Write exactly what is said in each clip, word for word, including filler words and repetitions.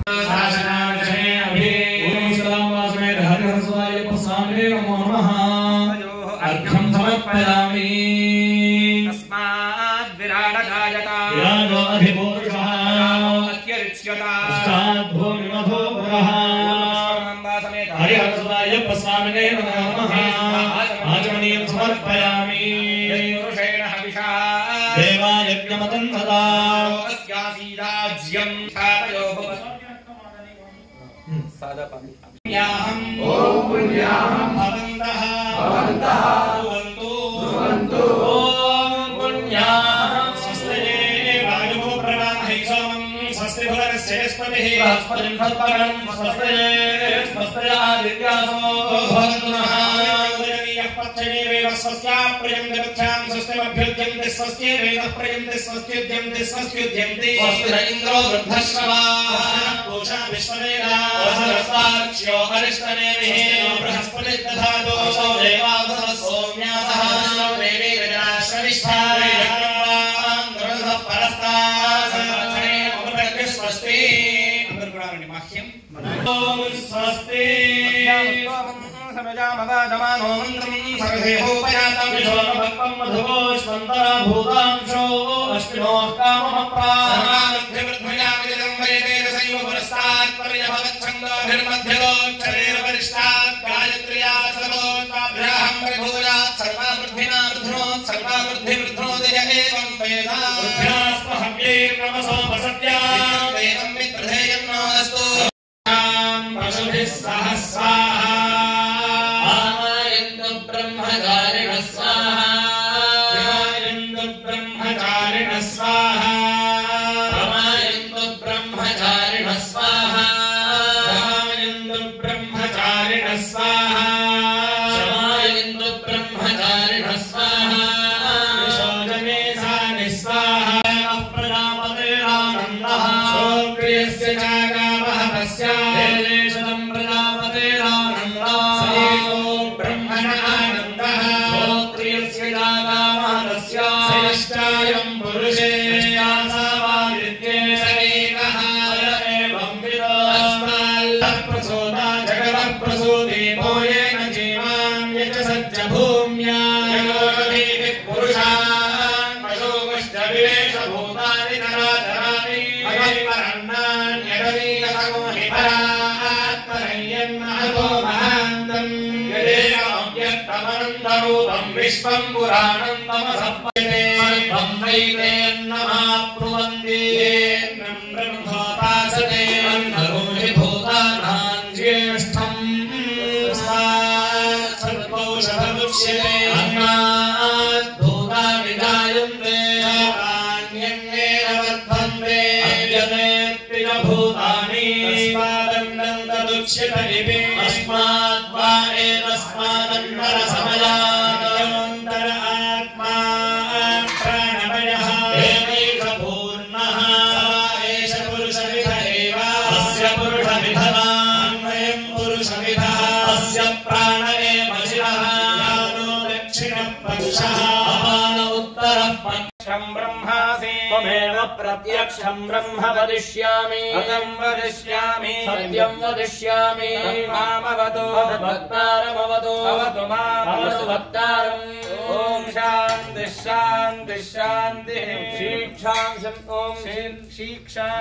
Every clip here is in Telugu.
प्रत्यक्षं ब्रह्म वदिष्यामि अहं वदिष्यामि सत्यं वदिष्यामि मामवतु भक्तारमवतु अवतु मामवतु भक्तारम् ॐ शान्ति शान्ति शान्तिः शीक्षां ॐ शीक्षां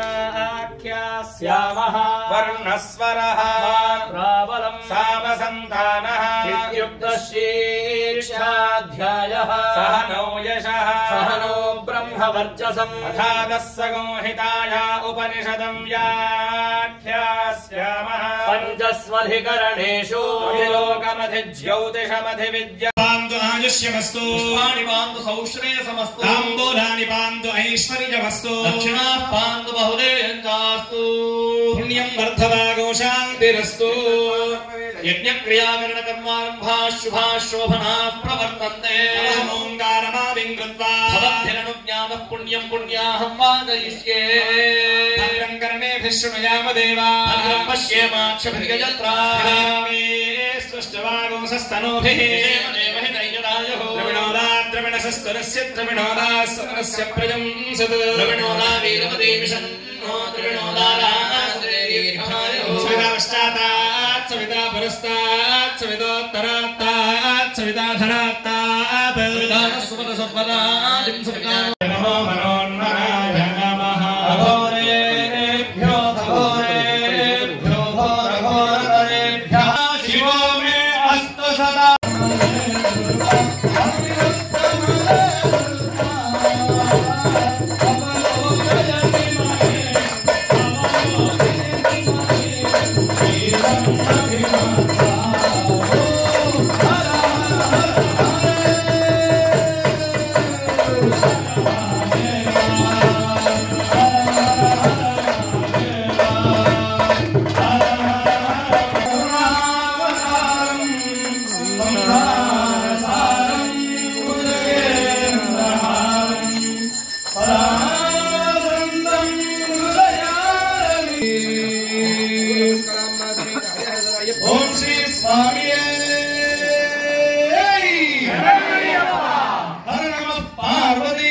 याख्यास्यामः वर्णस्वरः रावलं सामसन्तानः इत्युक्तशीर्षाध्यायः सह नो यशः सह नो ब्रह्मवर्चसम् अथादस्य संहिताया उपनिषदं व्याख्यास्यामः पञ्चस्वधिकरणेषु लोकमधिज्योतिषमधिविद्या आयुष्यमस्तु पुष्पाणि पान्तु सौश्रेयसमस्तु ताम्बूलानि पान्तु ऐश्वर्यमस्तु दक्षिणाः पान्तु बहुदेयञ्चास्तु पुण्यं वर्धवागो शान्तिरस्तु यज्ञक्रियाकरणकर्मारम्भाः शुभाः शोभनाः प्रवर्तन्ते ओङ्कारमादिं कृत्वा भवद्भिरनुज्ञातः पुण्यं पुण्याहं वादयिष्ये भद्रं कर्णेभिः शृणुयाम देवा भद्रं पश्येमाक्षभिर्यजत्राः सृष्टवागुंसस्तनूभिः द्रविणोदाद्रविणसस्तरस्य द्रविणोदास्तरस्य प्रजं सत् द्रविणोदा वीरपदे विशन्नो द्रविणोदारास्ते सविता पश्चातात् सविता पुरस्तात् सवितोत्तरात्तात् सविता धरात्तात् नमो मनोन्मनाय नमः अघोरेभ्यो घोरेभ्यो घोरघोरेभ्यः शिवो मे अस्तु सदा ओम श्री स्वामी हर नम पार्वती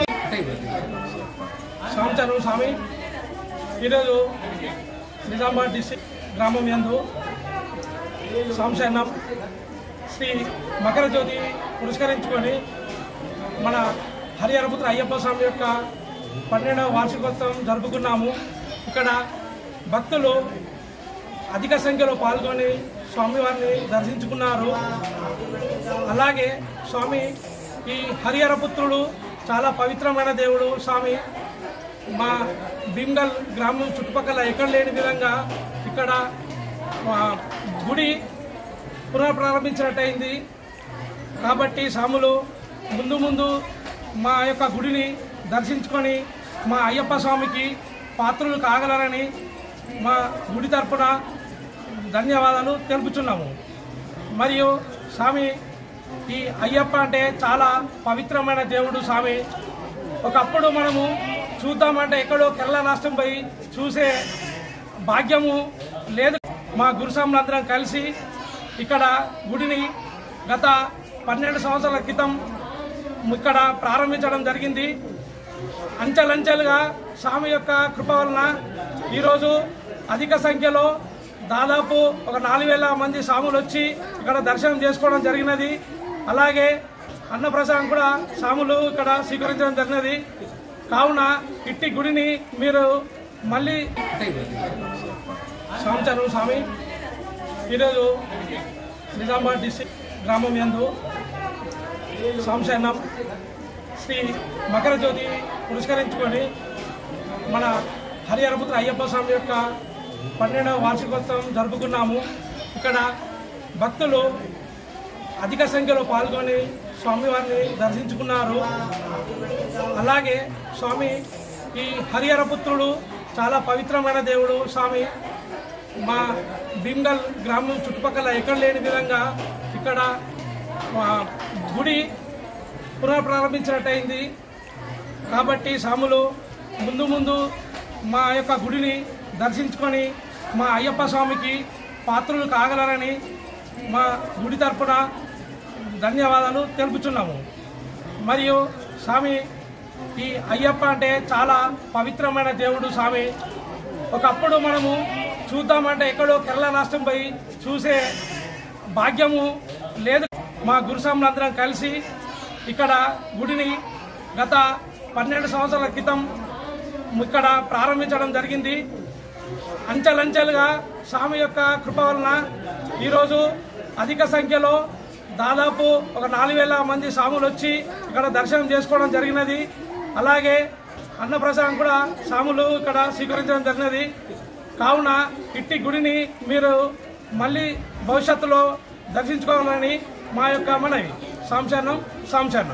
సాంచారు స్వామి ఈరోజు నిజామాబాద్ డిస్ట్రిక్ట్ గ్రామం యందు సాంశరణం శ్రీ మకర జ్యోతి పురస్కరించుకొని మన హరిహరపుత్ర అయ్యప్ప స్వామి యొక్క పన్నెండవ వార్షికోత్సవం జరుపుకున్నాము. ఇక్కడ భక్తులు అధిక సంఖ్యలో పాల్గొని స్వామివారిని దర్శించుకున్నారు. అలాగే స్వామి ఈ హరిహరపుత్రుడు చాలా పవిత్రమైన దేవుడు. స్వామి మా భీమ్గల్ గ్రామం చుట్టుపక్కల ఎక్కడ లేని విధంగా ఇక్కడ గుడి పునఃప్రారంభించినట్టయింది. కాబట్టి స్వాములు ముందు ముందు మా యొక్క గుడిని దర్శించుకొని మా అయ్యప్ప స్వామికి పాత్రలు కాగలరని మా గుడి తరపున ధన్యవాదాలు తెలుపుచున్నాము. మరియు స్వామి ఈ అయ్యప్ప అంటే చాలా పవిత్రమైన దేవుడు. స్వామి ఒకప్పుడు మనము చూద్దామంటే ఎక్కడో కేరళ రాష్ట్రం పోయి చూసే భాగ్యము లేదు. మా గురుస్వాములందరం కలిసి ఇక్కడ గుడిని గత పన్నెండు సంవత్సరాల క్రితం ఇక్కడ ప్రారంభించడం జరిగింది. అంచెలంచెలుగా స్వామి యొక్క కృప వలన ఈరోజు అధిక సంఖ్యలో దాదాపు ఒక నాలుగు వేల మంది స్వాములు వచ్చి ఇక్కడ దర్శనం చేసుకోవడం జరిగినది. అలాగే అన్నప్రసాదం కూడా స్వాములు ఇక్కడ స్వీకరించడం జరిగినది. కావున ఇట్టి గుడిని మీరు మళ్ళీ సాంచారు స్వామి ఈరోజు నిజామాబాద్ డిస్ట్రిక్ట్ గ్రామం యందు సాంశరణం శ్రీ మకర జ్యోతి పురస్కరించుకొని మన హరిహరపుత్ర అయ్యప్ప స్వామి యొక్క పన్నెండవ వార్షికోత్సవం జరుపుకున్నాము. ఇక్కడ భక్తులు అధిక సంఖ్యలో పాల్గొని స్వామివారిని దర్శించుకున్నారు. అలాగే స్వామి ఈ హరిహరపుత్రుడు చాలా పవిత్రమైన దేవుడు. స్వామి మా భీమ్గల్ గ్రామం చుట్టుపక్కల ఎక్కడ లేని విధంగా ఇక్కడ గుడి పునఃప్రారంభించినట్టయింది. కాబట్టి స్వాములు ముందు ముందు మా యొక్క గుడిని దర్శించుకొని మా అయ్యప్ప స్వామికి పాత్రలు కాగలరని మా గుడి తరపున ధన్యవాదాలు తెలుపుచున్నాము. మరియు స్వామి ఈ అయ్యప్ప అంటే చాలా పవిత్రమైన దేవుడు. స్వామి ఒకప్పుడు మనము చూద్దామంటే ఎక్కడో కేరళ రాష్ట్రం పోయి చూసే భాగ్యము లేదు. మా గురుస్వాములందరం కలిసి ఇక్కడ గుడిని గత పన్నెండు సంవత్సరాల క్రితం ఇక్కడ ప్రారంభించడం జరిగింది. అంచెలంచెలుగా స్వామి యొక్క కృప వలన ఈరోజు అధిక సంఖ్యలో దాదాపు ఒక నాలుగు వేల మంది స్వాములు వచ్చి ఇక్కడ దర్శనం చేసుకోవడం జరిగినది. అలాగే అన్నప్రసాదం కూడా స్వాములు ఇక్కడ స్వీకరించడం జరిగినది. కావున ఇట్టి గుడిని మీరు మళ్ళీ భవిష్యత్తులో దర్శించుకోవాలని మా యొక్క మనవి. సాంశరణం సాంశరణం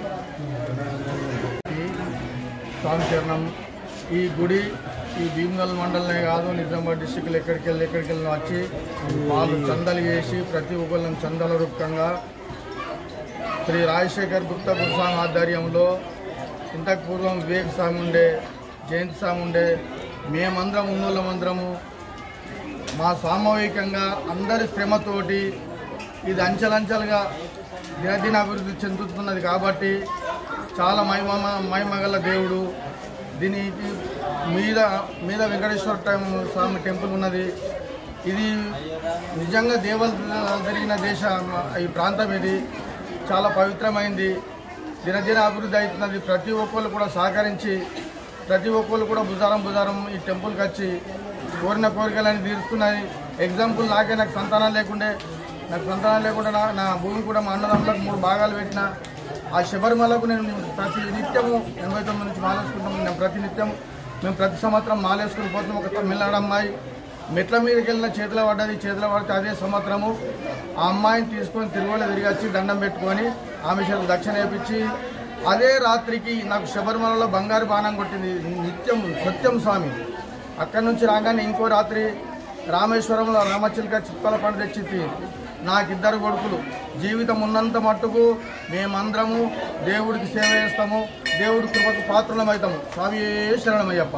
సాంశరణం. ఈ గుడి ఈ భీమ్గల్ మండలనే కాదు, నిజామాబాద్ డిస్టిక్లో ఎక్కడికి వెళ్ళి ఎక్కడికి వెళ్ళి వచ్చి వాళ్ళు చందలు చేసి ప్రతి ఒక్కళ్ళని చందల రూపకంగా శ్రీ రాజశేఖర్ గుప్తా గురుస్వామి ఆధ్వర్యంలో ఇంతకు పూర్వం వివేక్ స్వామి ఉండే, జయంత్ స్వామి ఉండే, మేమందరం ఉన్నోళ్ళమందరము మా సామూహికంగా అందరి శ్రమతోటి ఇది అంచెలంచెలుగా దినదిన అభివృద్ధి చెందుతున్నది. కాబట్టి చాలా మహిమ మహిమగల దేవుడు. దీనికి మీద మీద వెంకటేశ్వర స్వామి టెంపుల్ ఉన్నది. ఇది నిజంగా దేవత జరిగిన దేశ ఈ ప్రాంతం ఇది చాలా పవిత్రమైంది. దినదిన అభివృద్ధి అవుతున్నది. ప్రతి ఒక్కరు కూడా సహకరించి ప్రతి ఒక్కరు కూడా బుధారం బుధారం ఈ టెంపుల్కి వచ్చి కోరిన కోరికలని తీరుస్తున్నాయి. ఎగ్జాంపుల్ నాకే నాకు సంతానం లేకుండే నాకు సంతానం లేకుండా నా నా భూమి కూడా మా అన్నదమ్ములకు మూడు భాగాలు పెట్టిన ఆ శబరిమలకు నేను ప్రతి నిత్యము ఎనభై తొమ్మిది నుంచి మాలేసుకుంటాం. నేను ప్రతి నిత్యం మేము ప్రతి సంవత్సరం మాలేసుకుని పోతున్నాం. ఒక తమిళనాడు అమ్మాయి మెట్ల మీదకి వెళ్ళిన చేతిలో పడ్డది. చేతిలో పడితే అదే సంవత్సరము ఆ అమ్మాయిని తీసుకొని తిరుగులో తిరిగి వచ్చి దండం పెట్టుకొని ఆమె చేతులు దక్షిణ వేపించి అదే రాత్రికి నాకు శబరిమలలో బంగారు బాణం కొట్టింది. నిత్యం సత్యం స్వామి. అక్కడి నుంచి రాగానే ఇంకో రాత్రి రామేశ్వరంలో రామచిలుక చిప్పల పండు తెచ్చింది. నాకిద్దరు కొడుకులు. జీవితం ఉన్నంత మట్టుకు మేమందరము దేవుడికి సేవ చేస్తాము. దేవుడి కృపకు పాత్రలమవుతాము. స్వామి శరణమయ్యప్ప.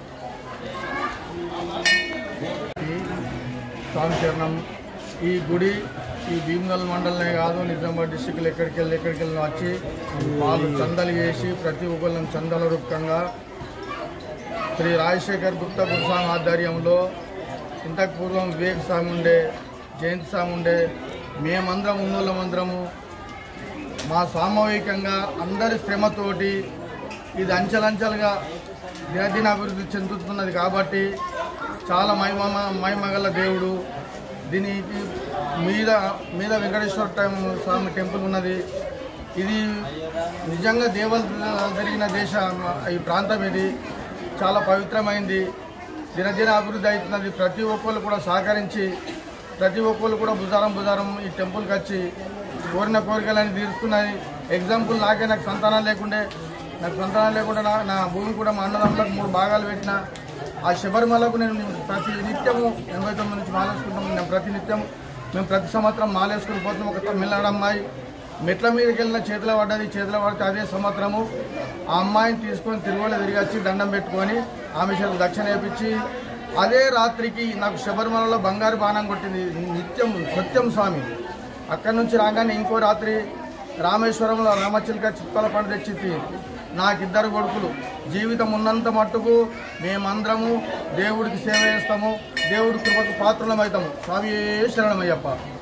స్వామి చరణం. ఈ గుడి ఈ భీమగల్ మండలనే కాదు నిజామాబాద్ డిస్టిక్లో ఎక్కడికి వెళ్ళి ఎక్కడికి వెళ్ళి వచ్చి వాళ్ళు చందలు చేసి ప్రతి ఒక్కళ్ళని చందల రూపకంగా శ్రీ రాజశేఖర్ గుప్తా గురుస్వామి ఆధ్వర్యంలో ఇంతకు పూర్వం వివేక్ స్వామి ఉండే, జయంత్ స్వామి ఉండే, మేమందరం ఉన్నోళ్ళమందరము మా సామూహికంగా అందరి శ్రమతోటి ఇది అంచెలంచెలుగా దినదిన అభివృద్ధి చెందుతున్నది. కాబట్టి చాలా మహిమ మహిమగల దేవుడు. దీనికి మీద మీద వెంకటేశ్వర స్వామి టెంపుల్ ఉన్నది. ఇది నిజంగా దేవత జరిగిన దేశ ఈ ప్రాంతం ఇది చాలా పవిత్రమైంది. దినదిన అభివృద్ధి అవుతున్నది. ప్రతి ఒక్కరు కూడా సహకరించి ప్రతి ఒక్కరు కూడా బుధారం బుధారం ఈ టెంపుల్కి వచ్చి కోరిన కోరికలని తీరుస్తున్నాయి. ఎగ్జాంపుల్ నాకే నాకు సంతానం లేకుండే నాకు సంతానం లేకుండా నా నా భూమి కూడా మా అన్నదమ్ములకు మూడు భాగాలు పెట్టిన ఆ శబరిమలకు నేను ప్రతి నిత్యము ఎనభై తొమ్మిది నుంచి మాలేసుకుంటాం. నేను ప్రతి నిత్యం మేము ప్రతి సంవత్సరం మాలేసుకుని పోతున్నాం. ఒక తమిళనాడు అమ్మాయి మెట్ల మీదకి వెళ్ళిన చేతిలో పడ్డది. చేతిలో పడితే అదే సంవత్సరము ఆ అమ్మాయిని తీసుకొని తిరుగులో తిరిగి వచ్చి దండం పెట్టుకొని ఆమె చేతులు దక్షిణ వేపించి అదే రాత్రికి నాకు శబరిమలలో బంగారు బాణం కొట్టింది. నిత్యం సత్యం స్వామి. అక్కడి నుంచి రాగానే ఇంకో రాత్రి రామేశ్వరంలో రామచిలుక చిప్పల పండు తెచ్చింది. నాకిద్దరు కొడుకులు. జీవితం ఉన్నంత మట్టుకు మేమందరము దేవుడికి సేవ చేస్తాము. దేవుడి కృపకు పాత్రలమవుతాము. స్వామి శరణమయ్యప్ప.